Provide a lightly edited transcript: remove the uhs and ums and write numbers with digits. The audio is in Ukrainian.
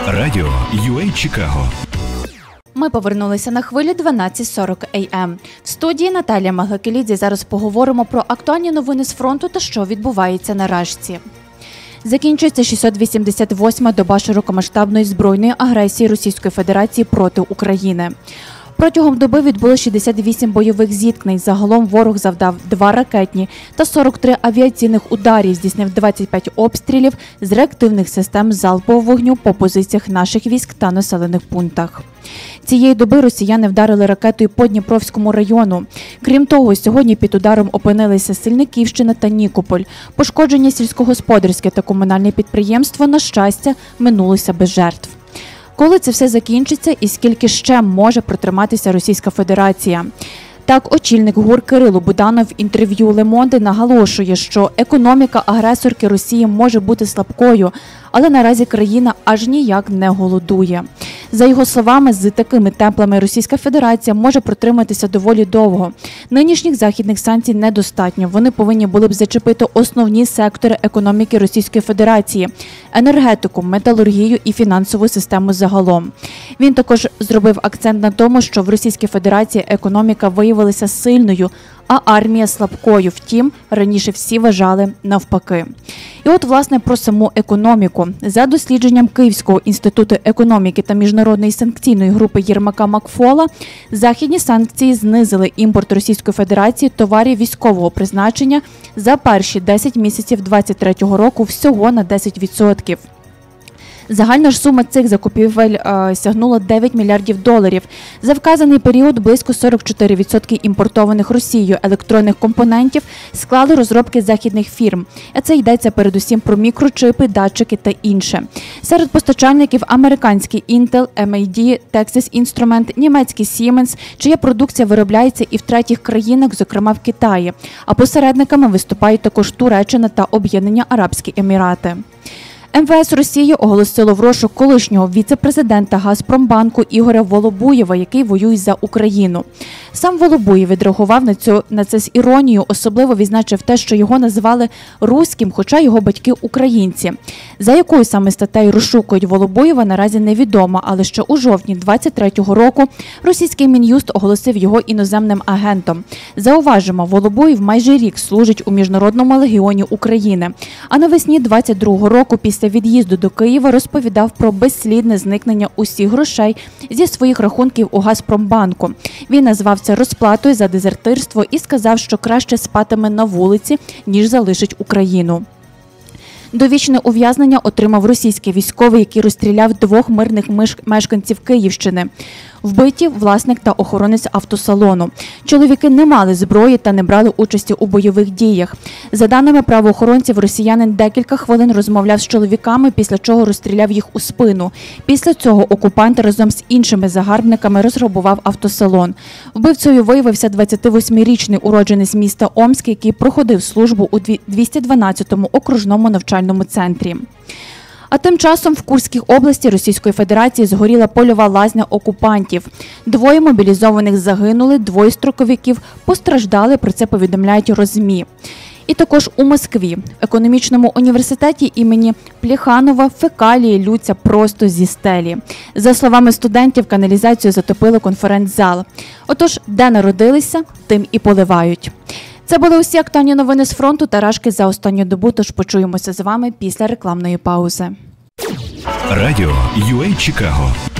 Радіо UA Чикаго. Ми повернулися на хвилі 12:40 AM. В студії Наталія Маглакелідзе. Зараз поговоримо про актуальні новини з фронту та що відбувається на Рашці. Закінчується 688-ма доба широкомасштабної збройної агресії Російської Федерації проти України. Протягом доби відбулося 68 бойових зіткнень. Загалом ворог завдав 2 ракетні та 43 авіаційних ударів, здійснив 25 обстрілів з реактивних систем залпового вогню по позиціях наших військ та населених пунктах. Цієї доби росіяни вдарили ракетою по Дніпровському району. Крім того, сьогодні під ударом опинилися Сильниківщина та Нікополь. Пошкодження сільськогосподарське та комунальне підприємство, на щастя, минулося без жертв. Коли це все закінчиться і скільки ще може протриматися Російська Федерація? Так, очільник ГУР Кирило Буданов в інтерв'ю Le Monde наголошує, що економіка агресорки Росії може бути слабкою, але наразі країна аж ніяк не голодує. За його словами, з такими темпами Російська Федерація може протриматися доволі довго. Нинішніх західних санкцій недостатньо. Вони повинні були б зачепити основні сектори економіки Російської Федерації – енергетику, металургію і фінансову систему загалом. Він також зробив акцент на тому, що в Російській Федерації економіка виявилася сильною, а армія слабкою. Втім, раніше всі вважали навпаки. І от, власне, про саму економіку. За дослідженням Київського інституту економіки та міжнародної санкційної групи Єрмака Макфола, західні санкції знизили імпорт Російської Федерації товарів військового призначення за перші 10 місяців 2023 року всього на 10%. Загальна ж сума цих закупівель сягнула $9 мільярдів. За вказаний період близько 44% імпортованих Росією електронних компонентів склали розробки західних фірм. А це йдеться передусім про мікрочипи, датчики та інше. Серед постачальників американський Intel, MID, Texas Instruments, німецький Siemens, чия продукція виробляється і в третіх країнах, зокрема в Китаї. А посередниками виступають також Туреччина та Об'єднані Арабські Емірати. МВС Росії оголосило в розшук колишнього віце-президента Газпромбанку Ігоря Волобуєва, який воює за Україну. Сам Волобуєв відреагував на це з іронією, особливо відзначив те, що його називали руським, хоча його батьки українці. За якою саме статтею розшукують Волобуєва, наразі невідомо, але ще у жовтні 23-го року російський Мін'юст оголосив його іноземним агентом. Зауважимо, Волобуєв майже рік служить у Міжнародному легіоні України, а навесні 22-го року після від'їзду до Києва розповідав про безслідне зникнення усіх грошей зі своїх рахунків у Газпромбанку. Він назвав це розплатою за дезертирство і сказав, що краще спатиме на вулиці, ніж залишить Україну. Довічне ув'язнення отримав російський військовий, який розстріляв 2 мирних мешканців Київщини. Вбиті власник та охоронець автосалону. Чоловіки не мали зброї та не брали участі у бойових діях. За даними правоохоронців, росіянин декілька хвилин розмовляв з чоловіками, після чого розстріляв їх у спину. Після цього окупант разом з іншими загарбниками розграбував автосалон. Вбивцею виявився 28-річний уродженець міста Омськ, який проходив службу у 212-му окружному навчальному центрі. А тим часом в Курській області Російської Федерації згоріла польова лазня окупантів. 2 мобілізованих загинули, 2 строковиків постраждали, про це повідомляють РОЗМІ. І також у Москві, в економічному університеті імені Плеханова, фекалії лються просто зі стелі. За словами студентів, каналізацію затопили конференц-зал. Отож, де народилися, тим і поливають. Це були усі актуальні новини з фронту та Рашки за останню добу, тож почуємося з вами після рекламної паузи. Радіо UA Чикаго.